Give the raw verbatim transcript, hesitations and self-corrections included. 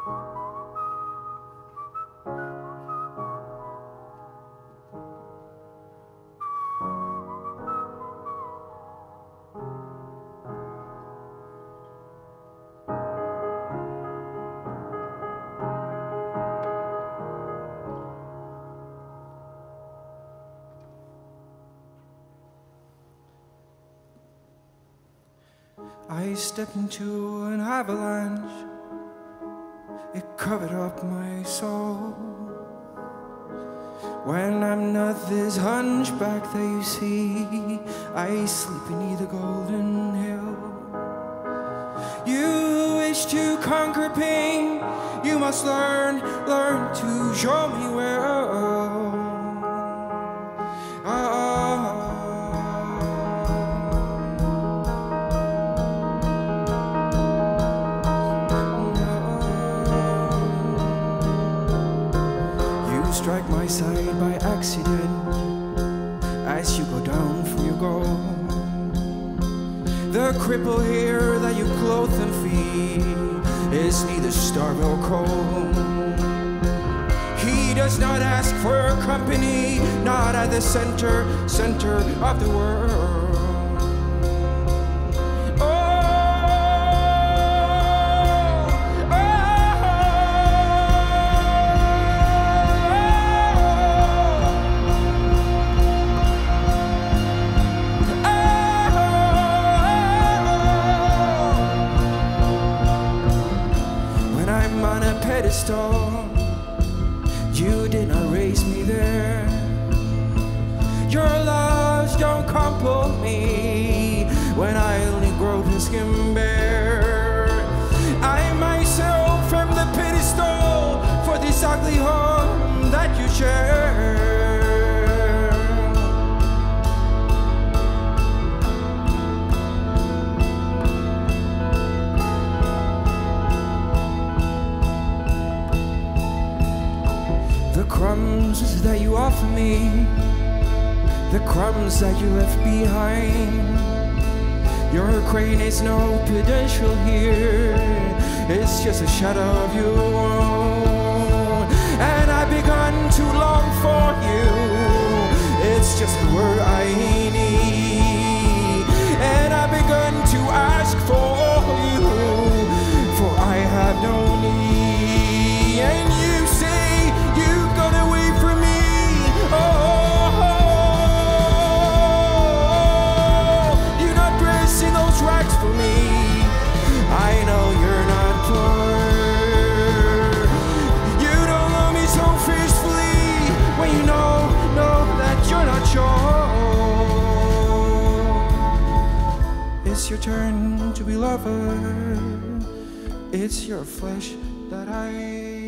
I stepped into an avalanche. It covered up my soul. When I'm not this hunchback that you see, I sleep beneath a golden hill. You wish to conquer pain, you must learn, learn to show me where. Strike my side by accident as you go down for your goal. The cripple here that you clothe and feed is neither starved or cold. He does not ask for company, not at the center, center of the world. Pedestal, you did not raise me there. Your loves don't crumple me when I only grow to skin bare. I myself am the pedestal for this ugly home that you share. The crumbs that you offer me, the crumbs that you left behind. Your crane is no pedestal here, it's just a shadow of your own. And I've begun to long for you, it's just the word I need. And I've begun to ask for you, for I have no need. And you say you've gone away from me. Oh, you're not dressing those rags for me. I know you're not poor. You don't love me so fiercely when you know, know that you're not sure. It's your turn to be lover. It's your flesh that I